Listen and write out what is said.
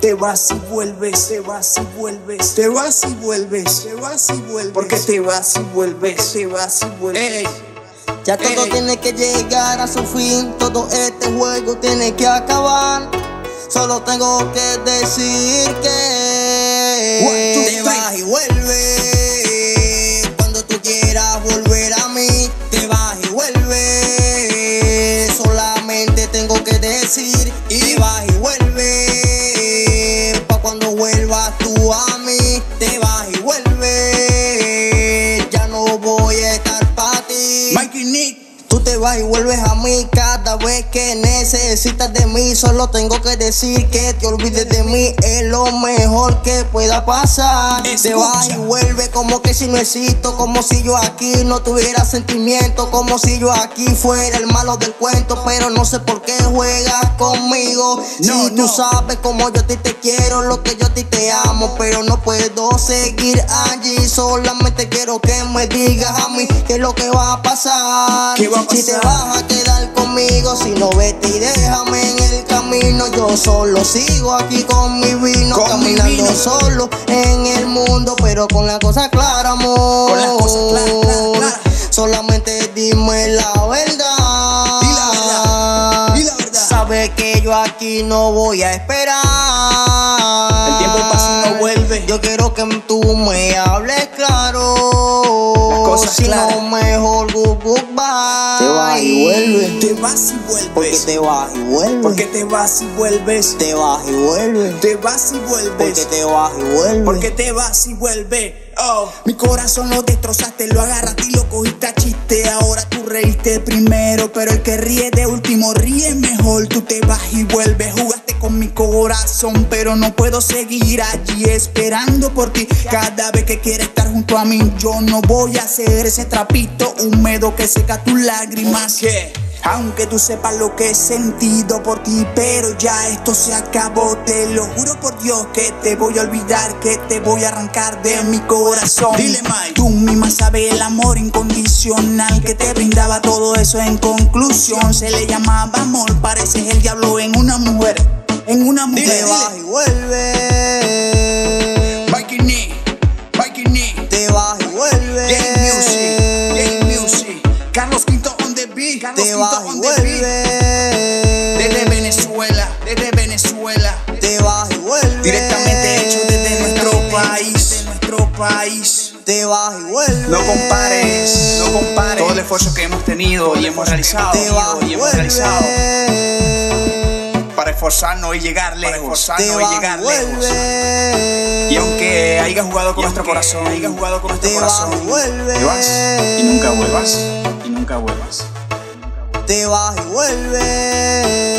Te vas y vuelves, te vas y vuelves, te vas y vuelves, te vas y vuelves. Porque te vas y vuelves, te vas y vuelves. Ey. Ya todo tiene que llegar a su fin, todo este juego tiene que acabar. Solo tengo que decir que te vas y vuelves. Cuando tú quieras volver a mí, te vas y vuelves. Solamente tengo que decir y te vas y vuelves. Pa' cuando vuelvas tú a mí, te vas y vuelves. Ya no voy a estar pa' ti. Mikey Nick. Tú te vas y vuelves a mí cada vez que necesitas de mí. Solo tengo que decir que te olvides de mí. Es lo mejor que pueda pasar. Escucha. Te vas y vuelves como que si no existo, como si yo aquí no tuviera sentimiento, como si yo aquí fuera el malo del cuento. Pero no sé por qué juegas conmigo. No, si tú sabes como yo a ti te quiero, lo que yo a ti te amo, pero no puedo seguir allí. Solamente quiero que me digas a mí qué es lo que va a pasar. ¿Qué va a pasar? Si te vas a quedar conmigo, si no, vete y déjame en el camino. Yo solo sigo aquí con mi vino, caminando solo en el mundo, pero con la cosa clara, amor. Con las cosas claras. Solamente dime la verdad. Di la verdad. Di la verdad. Sabes que yo aquí no voy a esperar. El tiempo pasa y no vuelve. Yo quiero que tú me hables claro. Las cosas si claras. no, mejor goodbye. Te vas y vuelves. Te vas y vuelves. Porque te vas y vuelves. Porque te vas y vuelves. te vas y vuelves. Te vas y vuelves. Porque te vas y vuelves. Porque te vas y vuelves. Oh. Mi corazón lo destrozaste, lo agarraste y lo cogiste a chiste. Ahora tú reíste primero, pero el que ríe de último ríe mejor. Tú te vas y vuelves, jugaste con mi corazón, pero no puedo seguir allí esperando por ti. Cada vez que quieres estar junto a mí, yo no voy a ser ese trapito húmedo que seca tus lágrimas. Aunque tú sepas lo que he sentido por ti, pero ya esto se acabó. Te lo juro por Dios que te voy a olvidar, que te voy a arrancar de mi corazón. Dile, Mike. Tú misma sabes el amor incondicional que te brindaba todo eso. En conclusión, se le llamaba amor. Pareces el diablo en una mujer. En una mujer. Te vas y vuelves. Mikey Nick. Mikey Nick. Te vas y vuelves. Game Music. Carlos Quinto on the beat. Carlos Te Quinto vas y on the beat. vuelves. Desde Venezuela. Desde Venezuela. Te vas y vuelves. Directamente hecho desde nuestro país. De nuestro país. Te vas y vuelves. No compares todo el esfuerzo que hemos tenido y hemos realizado. Te vas y vuelves. Para esforzarnos y llegar lejos. Te vas y vuelves. Y aunque haya jugado con nuestro corazón, te vas y vuelves. te vas y nunca vuelvas. Y nunca vuelvas. Te vas y vuelves.